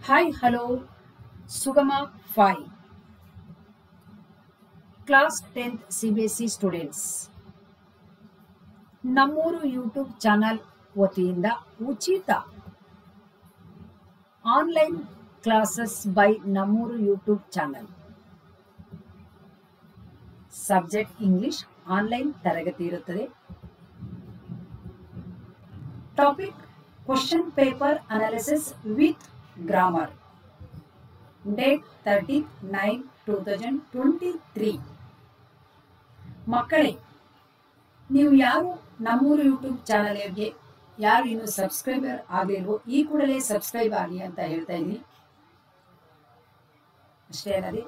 Hi, hello, Sugama 5, Class 10th Cbse students. Nammuru YouTube channel ವತಿಯಿಂದ ಉಚಿತ online classes by Nammuru YouTube channel. Subject English online ತರಗತಿ ಇರುತ್ತದೆ. Topic question paper analysis with grammar. Date 30/9/2023. ಮಕ್ಕಳೇ, ನೀವು ಯಾರು ನಮ್ಮೂರು ಯೂಟ್ಯೂಬ್ ಚಾನಲ್ಗೆ ಯಾರು ಇನ್ನು ಸಬ್ಸ್ಕ್ರೈಬರ್ ಆಗಲಿಲ್ವೋ ಈ ಕೂಡಲೇ ಸಬ್ಸ್ಕ್ರೈಬ್ ಆಗಿ ಅಂತ ಹೇಳ್ತಾ ಇದ್ದೀನಿ. ಅಷ್ಟೇ ಅಲ್ಲದೆ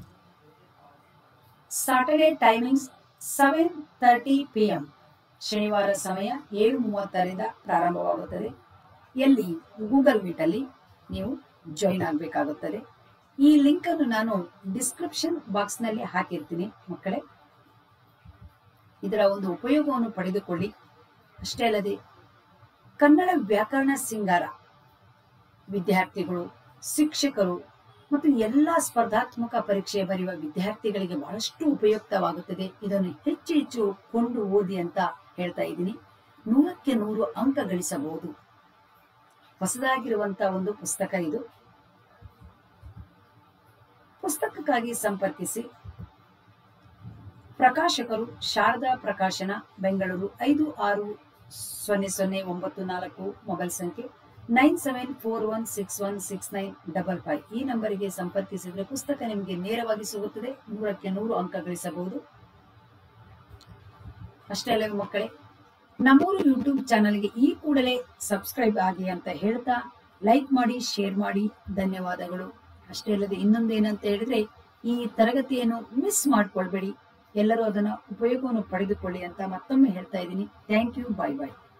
ಸಾಟರ್ಡೆ ಟೈಮಿಂಗ್ಸ್ 7:30 PM, ಶನಿವಾರ ಸಮಯ 7:30ರಿಂದ ಪ್ರಾರಂಭವಾಗುತ್ತದೆ. ಎಲ್ಲಿ? ಗೂಗಲ್ ಮೀಟಲ್ಲಿ ನೀವು ಜಾಯಿನ್ ಆಗಬೇಕಾಗುತ್ತದೆ. ಈ ಲಿಂಕ್ ಅನ್ನು ನಾನು ಡಿಸ್ಕ್ರಿಪ್ಷನ್ ಬಾಕ್ಸ್ನಲ್ಲಿ ಹಾಕಿರ್ತೀನಿ. ಮಕ್ಕಳೇ, ಇದರ ಒಂದು ಉಪಯೋಗವನ್ನು ಪಡೆದುಕೊಳ್ಳಿ. ಅಷ್ಟೇ ಅಲ್ಲದೆ ಕನ್ನಡ ವ್ಯಾಕರಣ ಸಿಂಗಾರ ವಿದ್ಯಾರ್ಥಿಗಳು, ಶಿಕ್ಷಕರು ಮತ್ತು ಎಲ್ಲ ಸ್ಪರ್ಧಾತ್ಮಕ ಪರೀಕ್ಷೆ ಬರೆಯುವ ವಿದ್ಯಾರ್ಥಿಗಳಿಗೆ ಬಹಳಷ್ಟು ಉಪಯುಕ್ತವಾಗುತ್ತದೆ. ಇದನ್ನು ಹೆಚ್ಚು ಹೆಚ್ಚು ಕೊಂಡು ಓದಿ ಅಂತ ಹೇಳ್ತಾ ಇದ್ದೀನಿ. 100ಕ್ಕೆ 100 ಅಂಕ ಗಳಿಸಬಹುದು. ಹೊಸದಾಗಿರುವಂತಹ ಒಂದು ಪುಸ್ತಕ ಇದು. ಪುಸ್ತಕಕ್ಕಾಗಿ ಸಂಪರ್ಕಿಸಿ. ಪ್ರಕಾಶಕರು ಶಾರದಾ ಪ್ರಕಾಶನ, ಬೆಂಗಳೂರು 560094, ಮೊಬೈಲ್ ಸಂಖ್ಯೆ 9741616955. ಈ ನಂಬರಿಗೆ ಸಂಪರ್ಕಿಸಿದರೆ ಪುಸ್ತಕ ನಿಮಗೆ ನೇರವಾಗಿ ಸಿಗುತ್ತದೆ. 100ಕ್ಕೆ 100 ಅಂಕ ಗಳಿಸಬಹುದು. ಅಷ್ಟೇ ಅಲ್ಲವೇ ಮಕ್ಕಳೇ, ನಮ್ಮೂರು ಯೂಟ್ಯೂಬ್ ಚಾನಲ್ಗೆ ಈ ಕೂಡಲೇ ಸಬ್ಸ್ಕ್ರೈಬ್ ಆಗಿ ಅಂತ ಹೇಳ್ತಾ ಲೈಕ್ ಮಾಡಿ, ಶೇರ್ ಮಾಡಿ. ಧನ್ಯವಾದಗಳು. ಅಷ್ಟೇ ಅಲ್ಲದೆ ಇನ್ನೊಂದೇನಂತ ಹೇಳಿದ್ರೆ, ಈ ತರಗತಿಯನ್ನು ಮಿಸ್ ಮಾಡ್ಕೊಳ್ಬೇಡಿ. ಎಲ್ಲರೂ ಅದನ್ನ ಉಪಯೋಗವನ್ನು ಪಡೆದುಕೊಳ್ಳಿ ಅಂತ ಮತ್ತೊಮ್ಮೆ ಹೇಳ್ತಾ ಇದ್ದೀನಿ. Thank you. Bye by.